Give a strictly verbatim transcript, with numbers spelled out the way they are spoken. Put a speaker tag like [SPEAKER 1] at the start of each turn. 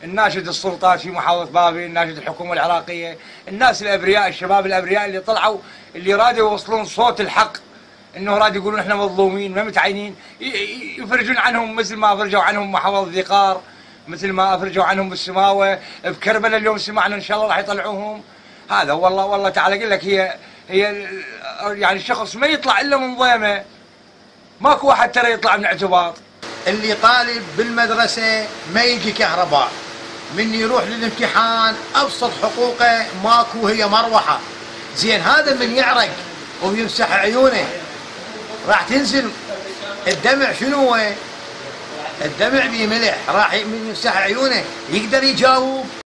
[SPEAKER 1] الناشد السلطات في محافظة بابل، الناشد الحكومة العراقية، الناس الأبرياء، الشباب الأبرياء اللي طلعوا، اللي رادوا يوصلون صوت الحق، إنه راد يقولون إحنا مظلومين ما متعينين، يفرجون عنهم مثل ما أفرجوا عنهم محافظة ذقار، مثل ما أفرجوا عنهم بالسماوة، بكربلاء اليوم سمعنا إن شاء الله راح يطلعوهم. هذا والله والله تعالى أقول لك، هي هي يعني الشخص ما يطلع إلا من ضيمه، ماكو واحد ترى يطلع من اعتباط.
[SPEAKER 2] اللي طالب بالمدرسة ما يجي كهرباء، من يروح للامتحان أبسط حقوقه ماكو، هي مروحة. زين هذا من يعرق ويمسح عيونه راح تنزل الدمع، شنو هو؟ الدمع بيه ملح، راح من يمسح عيونه يقدر يجاوب؟